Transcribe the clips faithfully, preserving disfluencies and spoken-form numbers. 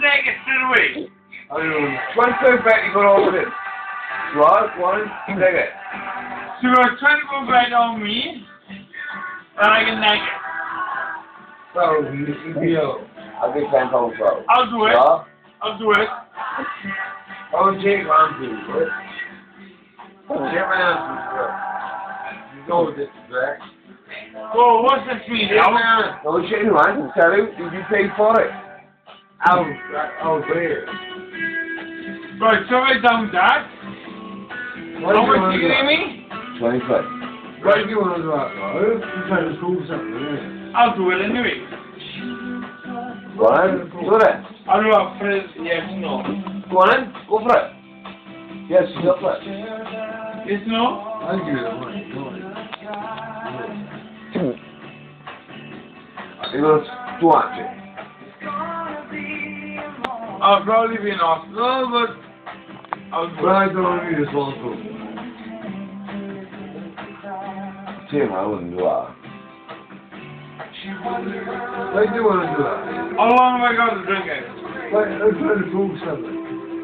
naked straight away. I don't know. twenty-five bet you got all of it. Right, one, take it. So you got twenty-four bet on me, and I get naked. So, you, you know, I'll get ten pounds out. I'll do it. Yeah? I'll do it. I'll take one, two, right? Get my answers, bro. You know this is right. Oh, what's this mean now? Don't shake your hand and tell you, did you pay for it? Out, out there. Right, so I down that. What How do you much want do to you do? give me? twenty-five. What do you want to do that, bro? You're trying to school something, isn't it? I'll do it anyway. Go on, do it. I'll do it for it. Yes, no. Go on, go for it. Yes, go for it. Yes, no? I'll give you the money, go on. It goes to watch it. I'll probably be in hospital, but I'll do But it. I don't need this one too. Tim, I wouldn't do that. Why do you want to do that? How long have I got to drink it? Why, I'm trying to prove something.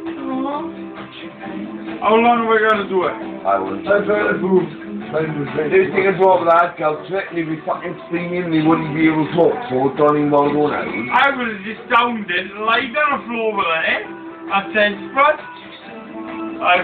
How long have I got to do it? I wouldn't. I'm trying to prove This thing is over that girl trick, he'd be fucking screaming and he wouldn't be able to talk, so don't even bother going out. I was just down there, lied on the floor over there. I said, "Spud." I